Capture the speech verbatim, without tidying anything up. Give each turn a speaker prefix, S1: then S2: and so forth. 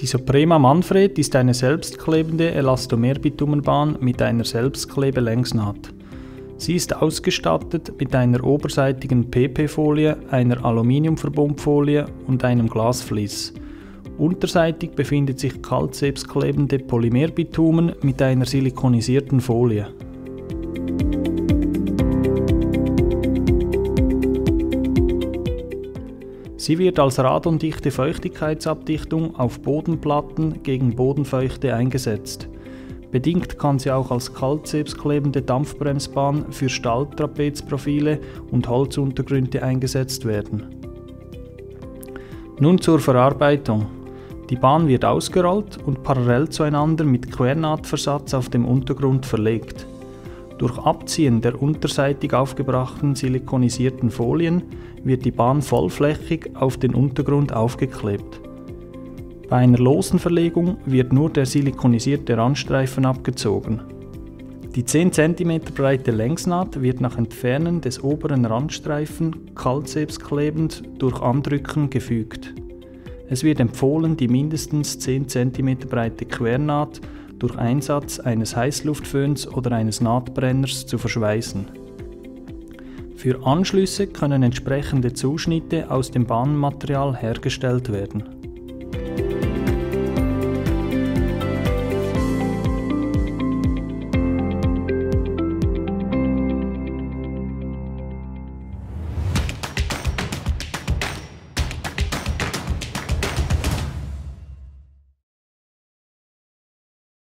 S1: Suprema Manfred ist eine selbstklebende Elastomer-Bitumenbahn mit einer Selbstklebelängsnaht. Sie ist ausgestattet mit einer oberseitigen P P-Folie, einer Aluminiumverbumbfolie und einem Glasvlies. Unterseitig befindet sich kaltsebstklebende Polymerbitumen mit einer silikonisierten Folie. Sie wird als radondichte Feuchtigkeitsabdichtung auf Bodenplatten gegen Bodenfeuchte eingesetzt. Bedingt kann sie auch als kaltsebstklebende Dampfbremsbahn für Stahltrapezprofile und Holzuntergründe eingesetzt werden. Nun zur Verarbeitung. Die Bahn wird ausgerollt und parallel zueinander mit Quernahtversatz auf dem Untergrund verlegt. Durch Abziehen der unterseitig aufgebrachten silikonisierten Folien wird die Bahn vollflächig auf den Untergrund aufgeklebt. Bei einer losen Verlegung wird nur der silikonisierte Randstreifen abgezogen. Die zehn Zentimeter breite Längsnaht wird nach Entfernen des oberen Randstreifen kaltsebstklebend durch Andrücken gefügt. Es wird empfohlen, die mindestens zehn Zentimeter breite Quernaht durch Einsatz eines Heißluftföhns oder eines Nahtbrenners zu verschweißen. Für Anschlüsse können entsprechende Zuschnitte aus dem Bahnmaterial hergestellt werden.